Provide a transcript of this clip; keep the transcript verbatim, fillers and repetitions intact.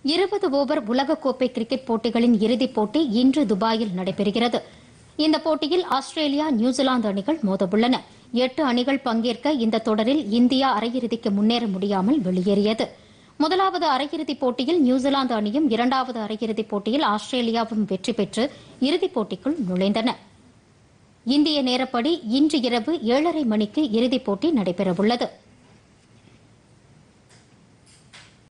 இருபது ஓவர் உலகக்கோப்பை கிரிக்கெட் போட்டிகளின் இறுதிப் போட்டி இன்று துபாயில் நடைபெறுகிறது. இந்த போட்டியில் ஆஸ்திரேலியா, நியூசிலாந்து அணிகள் மோதவுள்ளன. எட்டு அணிகள் பங்கேற்க இந்த தொடரில் இந்தியா அரையிறுதிக்கு முன்னேற முடியாமல் வெளியேறியது. முதலாவது அரையிறுதிப் போட்டியில் நியூசிலாந்து அணியும், இரண்டாவது அரையிறுதிப் போட்டியில் ஆஸ்திரேலியாவும் வெற்றி பெற்று இறுதிப் போட்டிக்குள் நுழைந்தன. இந்திய நேரப்படி இன்று இரவு ஏழரை மணிக்கு இறுதிப் போட்டி நடைபெறவுள்ளது.